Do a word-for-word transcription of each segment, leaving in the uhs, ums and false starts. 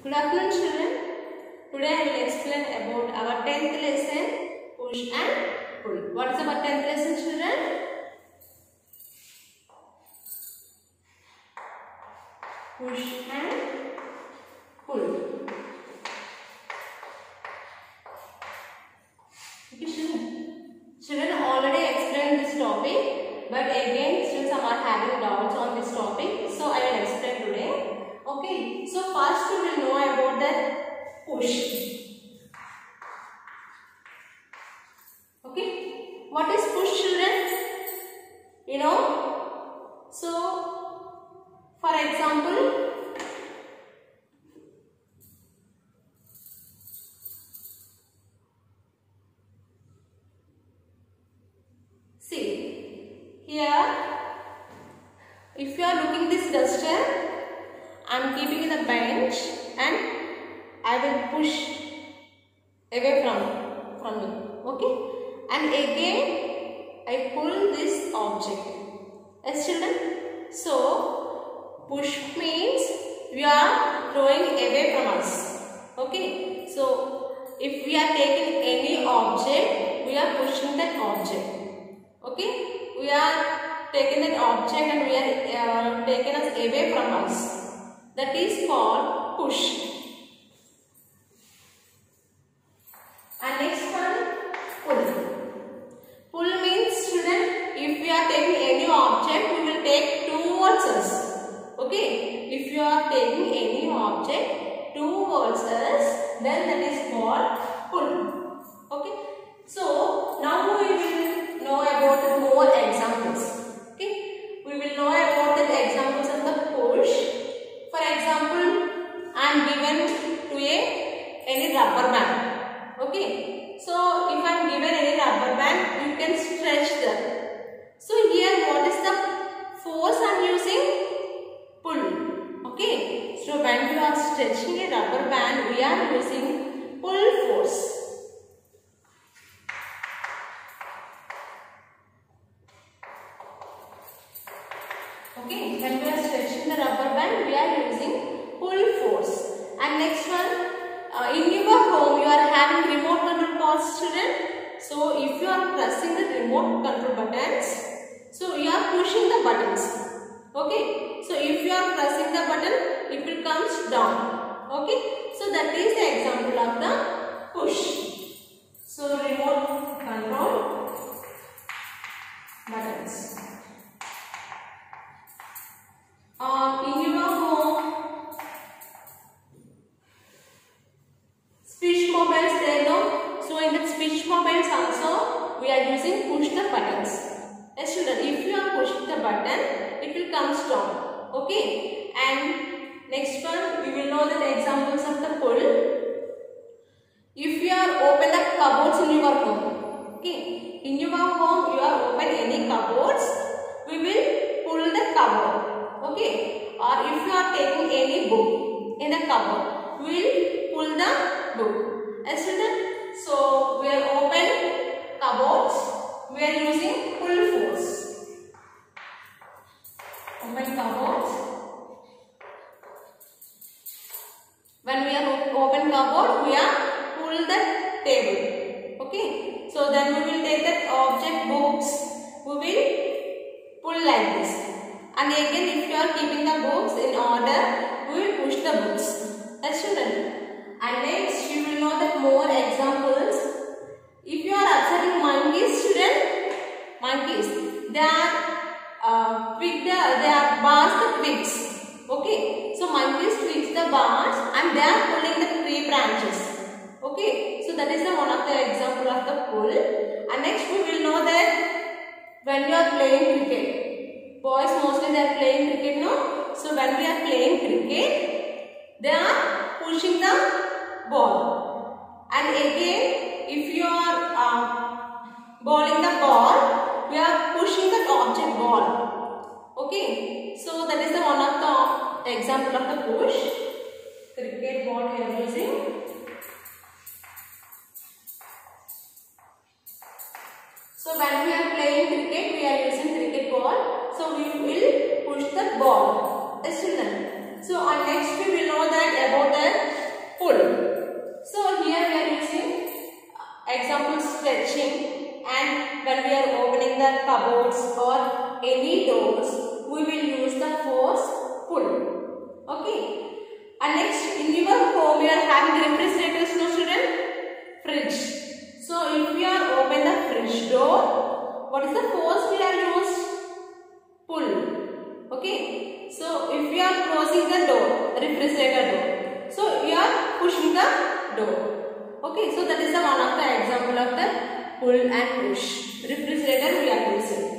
Good afternoon, children. Today I will explain about our tenth lesson, push and pull. What is our tenth lesson, children? Push and pull. Okay, children. Children already explained this topic, but again still some are having doubts on this topic, so I will explain today. Okay, so first we will know about the push. Okay, what is push, children? You know, so for example, see here, if you are looking this duster, I am keeping in the bench and I will push away from, from me. Okay? And again I pull this object. Yes, children? So push means we are throwing away from us. Okay? So if we are taking any object, we are pushing that object. Okay? We are taking that object and we are uh, taking us away from us. That is called push. And next one, pull. Pull means, children, if we are taking any object, we will take towards us. Okay? If you are taking any object towards us, then that is called pull. Okay? So now we will know about more examples. Okay? We will know about the examples of the push. For example, I am given to a any rubber band. Okay. So if I am given any rubber band, you can stretch them. So here, what is the force I am using? Pull. Okay. So when you are stretching a rubber band, we are using pull force. Okay, when we are stretching the rubber band, we are using pull force. And next one, uh, in your home, you are having remote control cars, children. So if you are pressing the remote control buttons, so you are pushing the buttons. Okay, so if you are pressing the button, it will come down. Okay, so that is the example of the push. So remote control buttons. Uh, in your home, speech mobiles there, no? So in the speech mobiles also, we are using push the buttons. Yes, children, if you are pushing the button, it will come down. Okay? And next one, we will know the examples of the pull. If you are open the cupboards in your home, okay? In your home, you are open any cupboards, we will pull the cupboard. Okay, or if you are taking any book in the cupboard, we will pull the book. Yes, children? So we are open cupboards, we are using pull force. Open cupboards. When we are open cupboard, we are pull the table. Okay, so then we will take that object books, we will pull like this. And again, if you are keeping the books in order, we will push the books. Yes, children. And next, you will know that more examples. If you are observing monkeys, children, monkeys, they are uh, twig the, they are bars the twigs. Okay, so monkeys twigs the bars and they are pulling the tree branches. Okay, so that is the one of the example of the pull. And next, we will know that when you are playing cricket. Boys mostly they are playing cricket, no? So when we are playing cricket, they are pushing the ball. And again, if you are uh, bowling the ball, we are pushing the object ball. Okay? So that is the one of the example of the push. Cricket ball we are using. So when we are playing cricket, we are using cricket ball. So we will push the ball. Yes, children. So on next we will know that about the cupboards or any doors, we will use the force pull. Okay. And next, in your home, you are having refrigerators, no children? Fridge. So, if we are open the fridge door, what is the force we are used? Pull. Okay. So, if we are closing the door, refrigerator door, so we are pushing the door. Okay. So, that is the one of the example of the pull and push. Refrigerator we are using.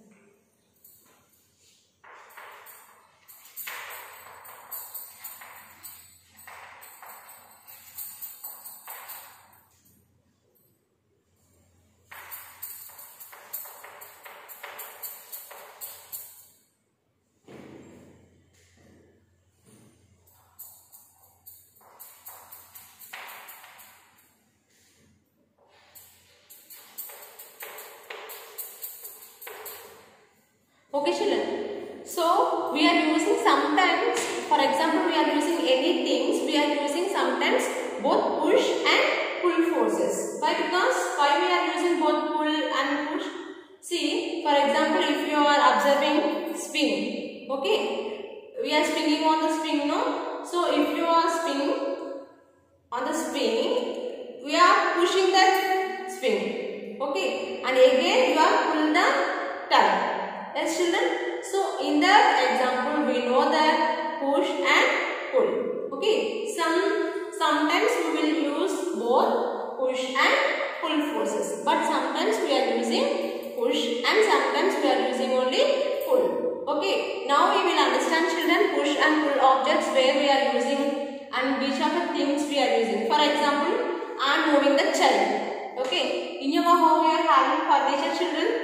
Okay children, so we are using sometimes, for example we are using any things, we are using sometimes both push and pull forces. Why? Because why we are using both pull and push? See, for example if you are observing spin, okay, we are spinning on the spring, no? So if you are spinning on the spring, we are pushing that spring, okay, and again you are pulling the tug. Yes children, so in that example we know that push and pull. Okay, some sometimes we will use both push and pull forces, but sometimes we are using push and sometimes we are using only pull. Okay, now we will understand children push and pull objects where we are using and which are the things we are using. For example, I am moving the child. Okay, in your home you are having furniture children.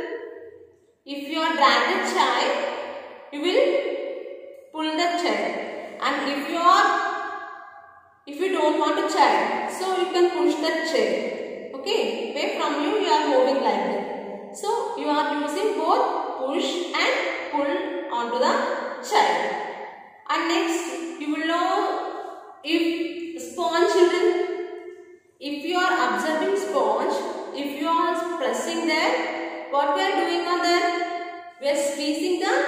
If you are drag the child, you will pull the child, and if you are, if you don't want a child, so you can push the child. Okay, away from you, you are moving like that. So you are using both push and pull onto the child. And next, you will know if sponge children, if you are observing sponge, if you are pressing there. What we are doing on that? We are squeezing the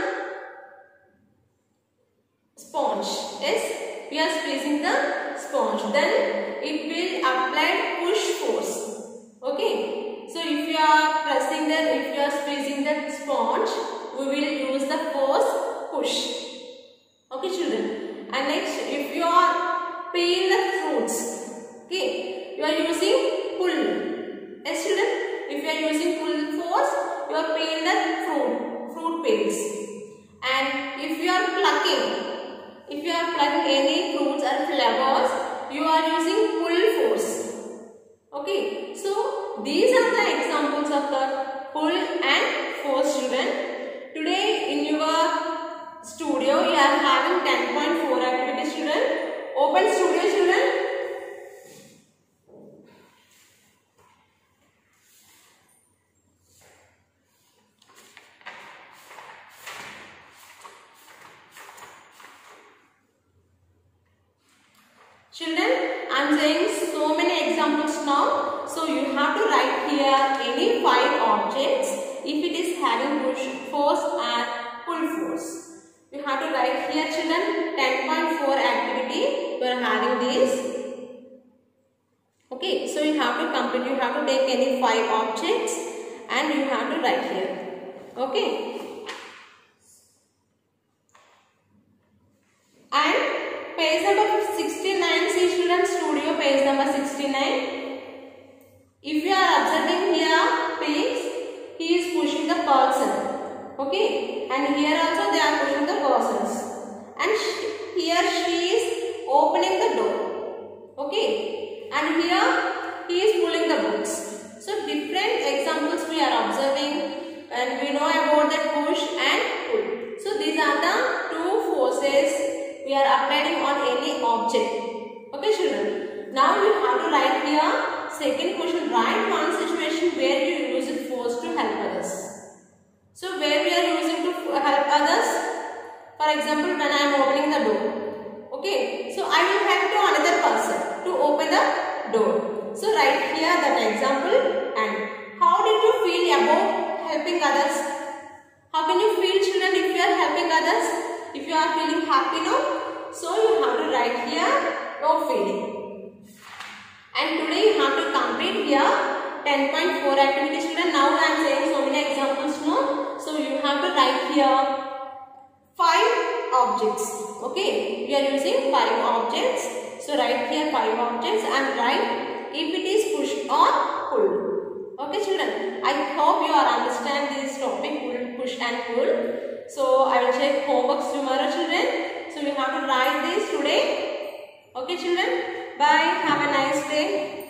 sponge. Yes, we are squeezing the sponge. Then it will apply push force. Okay. So if you are pressing that, if you are squeezing that sponge, we will use the force push. Okay, children. And next, if you are peeling the fruits, okay, you are using pull. Yes, children. If you are using pull force, you are peeling the fruit, fruit peels. And if you are plucking, if you are plucking any fruits or flowers, you are using pull force. Okay, so these are the examples of the pull and force children. Today in your studio, you are having ten point four activities children. Open studio children. Children, I am saying so many examples now. So you have to write here any five objects if it is having push force and pull force. You have to write here children ten point four activity. You are having this. Okay, so you have to complete. You have to take any five objects and you have to write here. Okay. And page number sixty-nine, see children, studio page number sixty-nine. If you are observing here, please, he is pushing the person. Okay, and here also they are pushing the persons. And she, here she is opening the door. Okay, and here he is pulling the books. So different examples we are observing, and we know about that push and pull. So these are the two forces we are applying on any object. Okay children. Now you have to write here second question. Write one situation where you use it force to help others. So where we are using to help others? For example, when I am opening the door. Okay. So I will help to another person to open the door. So write here that example and how did you feel about helping others? How can you feel, children, if you are helping others? If you are feeling happy now? So you have to write here your feeling. And today you have to complete here ten point four activity, children. Now I am saying so many examples now. So you have to write here five objects. Okay, we are using five objects. So write here five objects and write if it is push or pull. Okay, children. I hope you are understand this topic, pull, push and pull. So I will check homeworks tomorrow, children. So you have to write this today. Okay, children. Bye. Have a nice day.